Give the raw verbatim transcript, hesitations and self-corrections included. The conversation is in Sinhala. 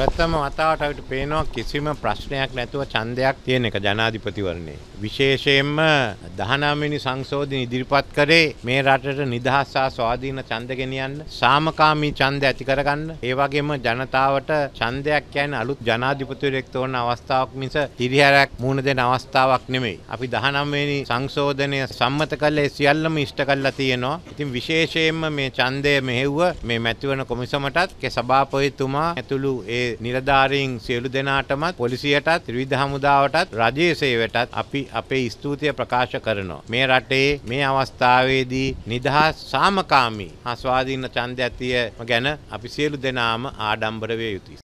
ප්‍රථම වතාවට අපිට පේනවා කිසිම ප්‍රශ්නයක් නැතුව ඡන්දයක් තියෙන එක ජනාධිපතිවරණේ. විශේෂයෙන්ම දහනවය වෙනි සංශෝධන ඉදිරිපත් කරේ මේ රටට නිදහස් සහ ස්වාධීන ඡන්ද ගෙනියන්න, සාමකාමී ඡන්ද ඇති කරගන්න. ඒ වගේම ජනතාවට ඡන්දයක් කියන්නේ අලුත් ජනාධිපතිවරයෙක් තෝරන අවස්ථාවක් මිස හිරිහැරයක් මුහුණ දෙන අවස්ථාවක් නෙමෙයි. අපි දහනවය වෙනි සංශෝධනය සම්මත කළේ සියල්ලම ඉෂ්ට කළා තියෙනවා. ඉතින් විශේෂයෙන්ම මේ ඡන්දය මෙහෙව්ව මේ මැතිවරණ කොමිසමටත් ඒ සභාපතිතුමා ඇතුළු ඒ නිලධාරීන් සියලු දෙනාටමත් පොලිසියටත් ත්‍රිවිධ හමුදාවටත් රජයේ සේවයටත් අපි අපේ ස්තුතිය ප්‍රකාශ කරනවා. මේ රටේ මේ අවස්ථාවේදී නිදහස් සාමකාමී හා ස්වාධීන ඡන්දයක් ගැන අපි සියලු දෙනාම ආඩම්බර වේ යුතුයි.